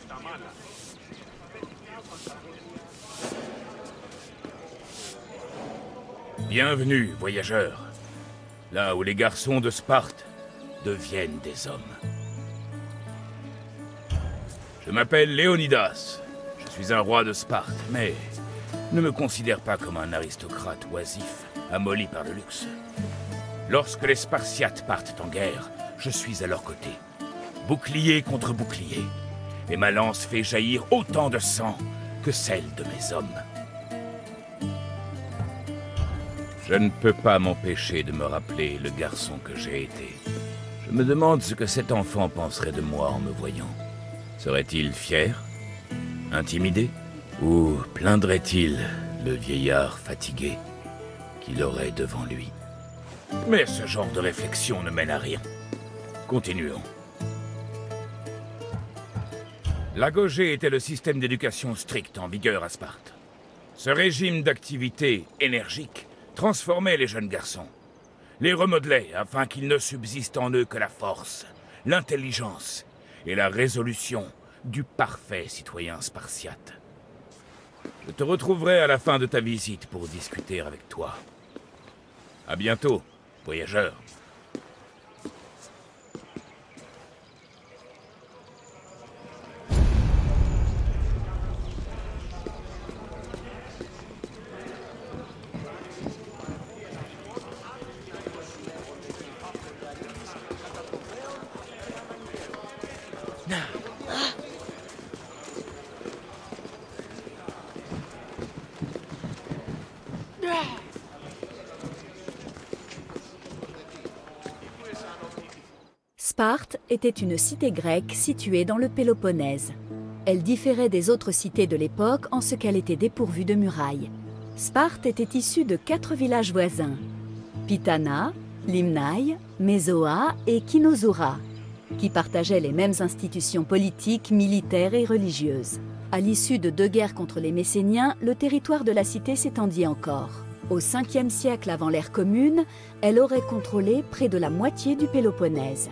Bienvenue, voyageurs, là où les garçons de Sparte deviennent des hommes. Je m'appelle Léonidas, je suis un roi de Sparte, mais ne me considère pas comme un aristocrate oisif, amolli par le luxe. Lorsque les Spartiates partent en guerre, je suis à leur côté, bouclier contre bouclier, et ma lance fait jaillir autant de sang que celle de mes hommes. Je ne peux pas m'empêcher de me rappeler le garçon que j'ai été. Je me demande ce que cet enfant penserait de moi en me voyant. Serait-il fier? Intimidé? Ou plaindrait-il le vieillard fatigué qu'il aurait devant lui? Mais ce genre de réflexion ne mène à rien. Continuons. L'agogé était le système d'éducation strict en vigueur à Sparte. Ce régime d'activité énergique transformait les jeunes garçons, les remodelait afin qu'il ne subsiste en eux que la force, l'intelligence et la résolution du parfait citoyen spartiate. Je te retrouverai à la fin de ta visite pour discuter avec toi. À bientôt, voyageur. Sparte était une cité grecque située dans le Péloponnèse. Elle différait des autres cités de l'époque en ce qu'elle était dépourvue de murailles. Sparte était issue de 4 villages voisins, Pitana, Limnaï, Mézoa et Kinozoura, qui partageaient les mêmes institutions politiques, militaires et religieuses. À l'issue de 2 guerres contre les Messéniens, le territoire de la cité s'étendit encore. Au 5e siècle avant l'ère commune, elle aurait contrôlé près de la moitié du Péloponnèse.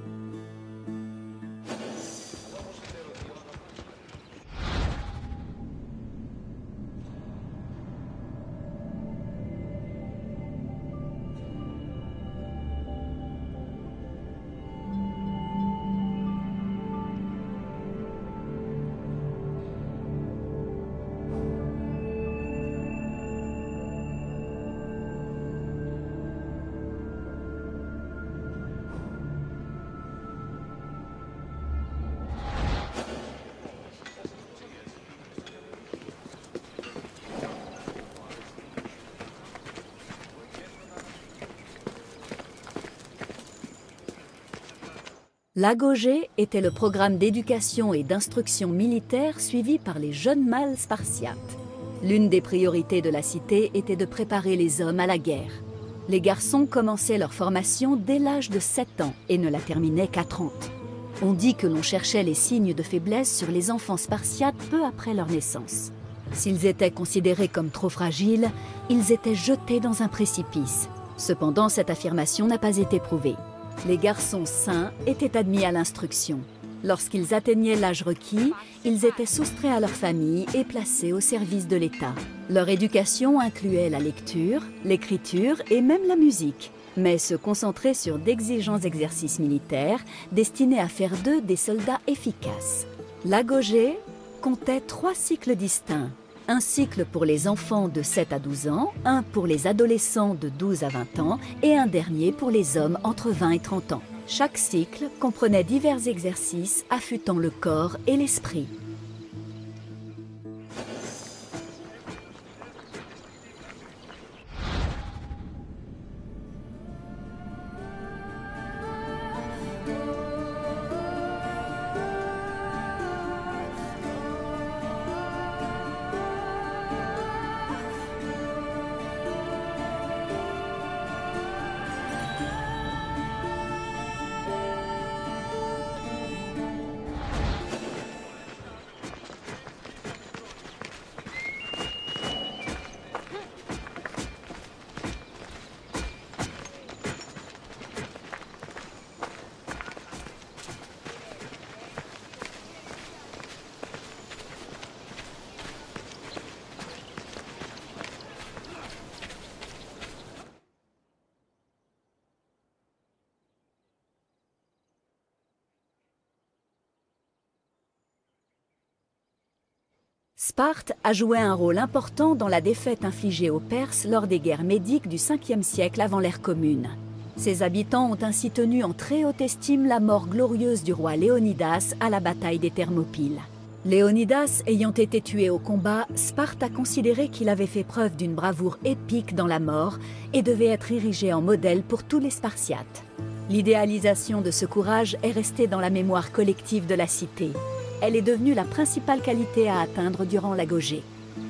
L'agogé était le programme d'éducation et d'instruction militaire suivi par les jeunes mâles spartiates. L'une des priorités de la cité était de préparer les hommes à la guerre. Les garçons commençaient leur formation dès l'âge de 7 ans et ne la terminaient qu'à 30. On dit que l'on cherchait les signes de faiblesse sur les enfants spartiates peu après leur naissance. S'ils étaient considérés comme trop fragiles, ils étaient jetés dans un précipice. Cependant, cette affirmation n'a pas été prouvée. Les garçons sains étaient admis à l'instruction. Lorsqu'ils atteignaient l'âge requis, ils étaient soustraits à leur famille et placés au service de l'État. Leur éducation incluait la lecture, l'écriture et même la musique, mais se concentrait sur d'exigeants exercices militaires destinés à faire d'eux des soldats efficaces. L'agogé comptait 3 cycles distincts. Un cycle pour les enfants de 7 à 12 ans, un pour les adolescents de 12 à 20 ans et un dernier pour les hommes entre 20 et 30 ans. Chaque cycle comprenait divers exercices affûtant le corps et l'esprit. Sparte a joué un rôle important dans la défaite infligée aux Perses lors des guerres médiques du 5e siècle avant l'ère commune. Ses habitants ont ainsi tenu en très haute estime la mort glorieuse du roi Léonidas à la bataille des Thermopyles. Léonidas ayant été tué au combat, Sparte a considéré qu'il avait fait preuve d'une bravoure épique dans la mort et devait être érigé en modèle pour tous les Spartiates. L'idéalisation de ce courage est restée dans la mémoire collective de la cité. Elle est devenue la principale qualité à atteindre durant l'agogée.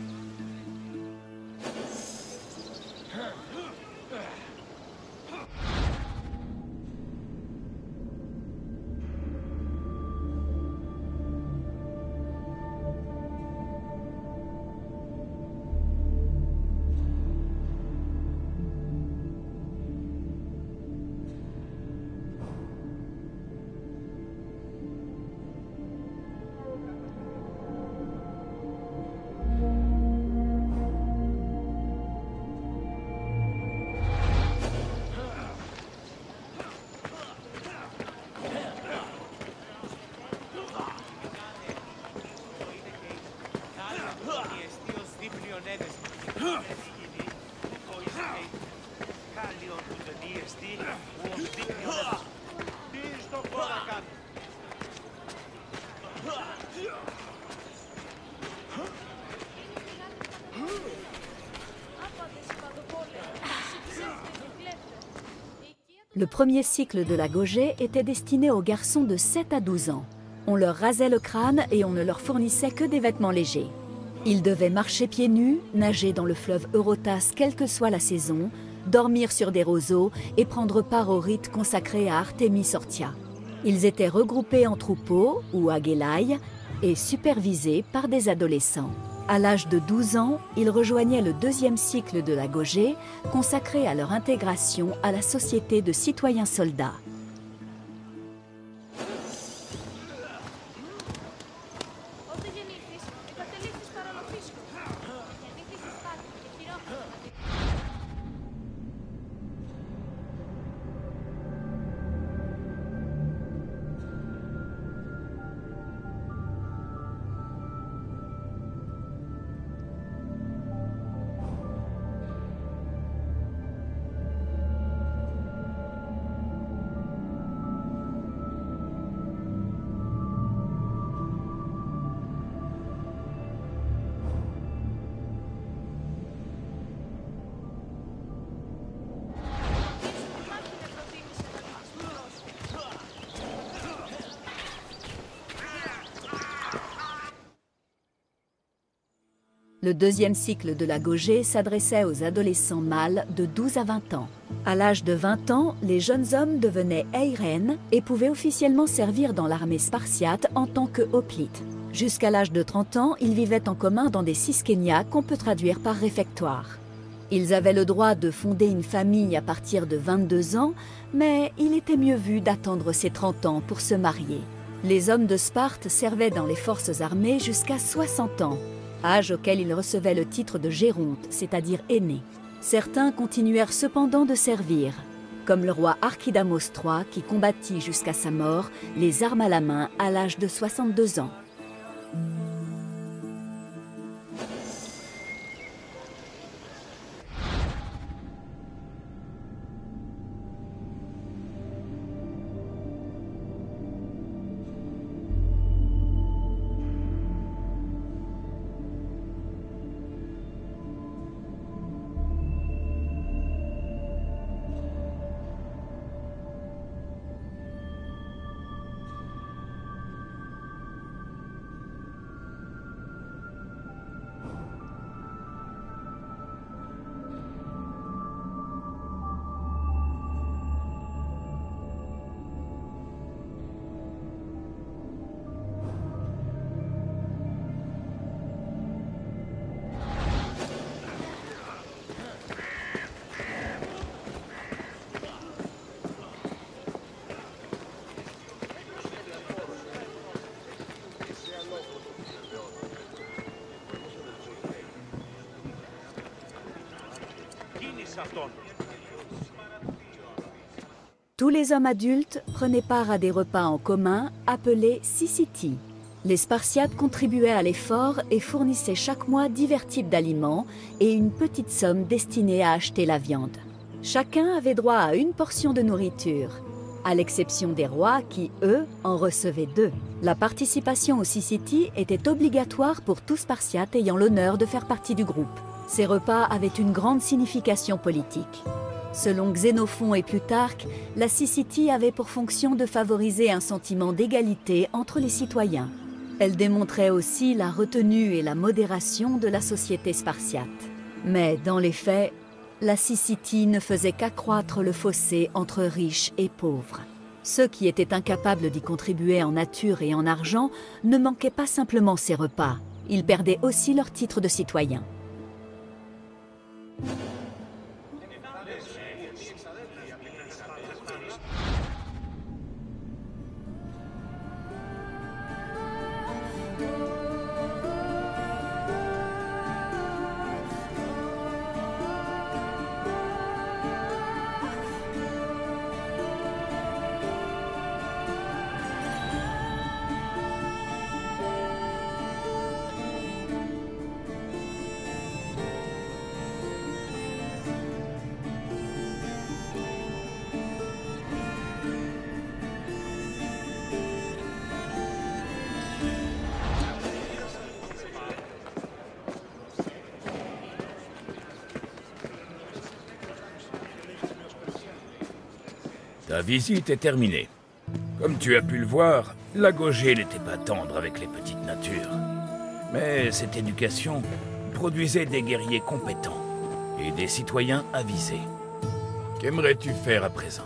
Le premier cycle de l'agogée était destiné aux garçons de 7 à 12 ans. On leur rasait le crâne et on ne leur fournissait que des vêtements légers. Ils devaient marcher pieds nus, nager dans le fleuve Eurotas quelle que soit la saison, dormir sur des roseaux et prendre part au rite consacré à Artémis Orthia. Ils étaient regroupés en troupeaux ou agélaïs et supervisés par des adolescents. À l'âge de 12 ans, ils rejoignaient le deuxième cycle de l'agogée, consacré à leur intégration à la société de citoyens soldats. Le deuxième cycle de l'agogée s'adressait aux adolescents mâles de 12 à 20 ans. À l'âge de 20 ans, les jeunes hommes devenaient eiren et pouvaient officiellement servir dans l'armée spartiate en tant que hoplites. Jusqu'à l'âge de 30 ans, ils vivaient en commun dans des syskénias qu'on peut traduire par réfectoire. Ils avaient le droit de fonder une famille à partir de 22 ans, mais il était mieux vu d'attendre ses 30 ans pour se marier. Les hommes de Sparte servaient dans les forces armées jusqu'à 60 ans. Âge auquel ils recevaient le titre de géronte, c'est-à-dire aîné. Certains continuèrent cependant de servir, comme le roi Archidamos III qui combattit jusqu'à sa mort, les armes à la main à l'âge de 62 ans. Tous les hommes adultes prenaient part à des repas en commun appelés syssities. Les Spartiates contribuaient à l'effort et fournissaient chaque mois divers types d'aliments et une petite somme destinée à acheter la viande. Chacun avait droit à une portion de nourriture, à l'exception des rois qui, eux, en recevaient 2. La participation au Syssitie était obligatoire pour tout Spartiate ayant l'honneur de faire partie du groupe. Ces repas avaient une grande signification politique. Selon Xénophon et Plutarque, la Syssitie avait pour fonction de favoriser un sentiment d'égalité entre les citoyens. Elle démontrait aussi la retenue et la modération de la société spartiate. Mais dans les faits, la Syssitie ne faisait qu'accroître le fossé entre riches et pauvres. Ceux qui étaient incapables d'y contribuer en nature et en argent ne manquaient pas simplement ces repas, ils perdaient aussi leur titre de citoyen. Ta visite est terminée. Comme tu as pu le voir, Lagogé n'était pas tendre avec les petites natures. Mais cette éducation produisait des guerriers compétents et des citoyens avisés. Qu'aimerais-tu faire à présent?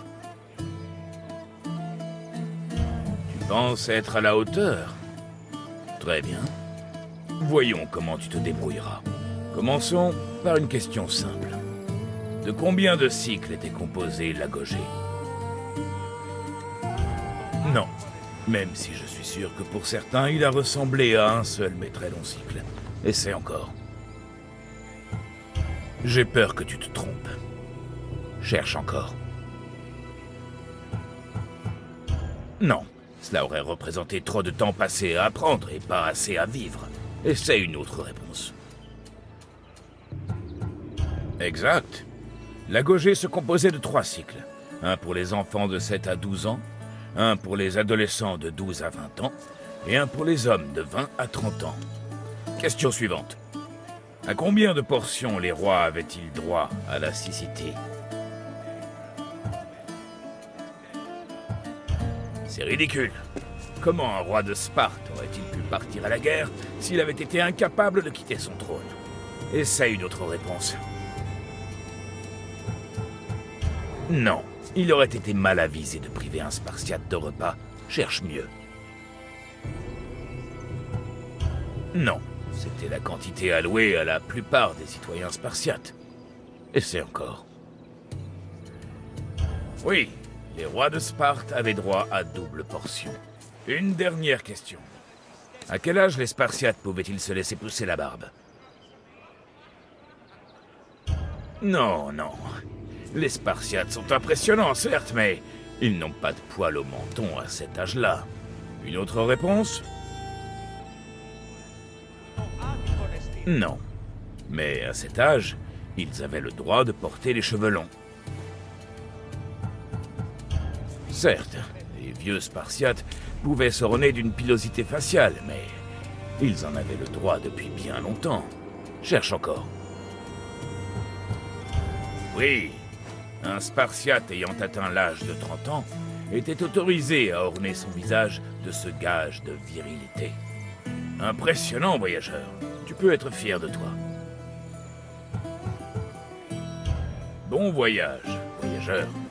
Tu penses être à la hauteur? Très bien. Voyons comment tu te débrouilleras. Commençons par une question simple. De combien de cycles était composé Lagogé? Non, même si je suis sûr que pour certains, il a ressemblé à un seul mais très long cycle. Essaie encore. J'ai peur que tu te trompes. Cherche encore. Non, cela aurait représenté trop de temps passé à apprendre et pas assez à vivre. Essaie une autre réponse. Exact. Lagogé se composait de 3 cycles. Un pour les enfants de 7 à 12 ans, un pour les adolescents de 12 à 20 ans, et un pour les hommes de 20 à 30 ans. Question suivante. À combien de portions les rois avaient-ils droit à la Syssitie? C'est ridicule. Comment un roi de Sparte aurait-il pu partir à la guerre s'il avait été incapable de quitter son trône? Essaye une autre réponse. Non. Il aurait été mal avisé de priver un Spartiate de repas. Cherche mieux. Non, c'était la quantité allouée à la plupart des citoyens spartiates. Essaie encore. Oui, les rois de Sparte avaient droit à double portion. Une dernière question. À quel âge les Spartiates pouvaient-ils se laisser pousser la barbe? Non, non. Les Spartiates sont impressionnants, certes, mais ils n'ont pas de poils au menton à cet âge-là. Une autre réponse? Non. Mais à cet âge, ils avaient le droit de porter les cheveux longs. Certes, les vieux Spartiates pouvaient s'orner d'une pilosité faciale, mais ils en avaient le droit depuis bien longtemps. Cherche encore. Oui. Un Spartiate ayant atteint l'âge de 30 ans était autorisé à orner son visage de ce gage de virilité. Impressionnant, voyageur. Tu peux être fier de toi. Bon voyage, voyageur.